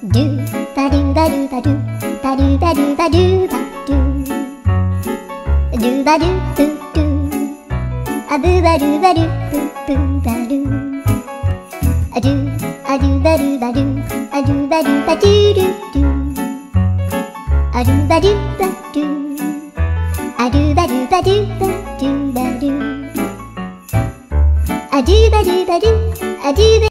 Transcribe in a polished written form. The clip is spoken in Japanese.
ドゥバドゥバドゥバドゥバドゥバドゥバドゥバドゥドゥバドゥドゥドゥアブバドゥバドゥブブバドゥアドゥアドゥバドゥバドゥアドゥバドゥバドゥドゥドゥアドゥバドゥバドゥアドゥバドゥバドゥバドゥバドゥアドゥバドゥバドゥアドゥバ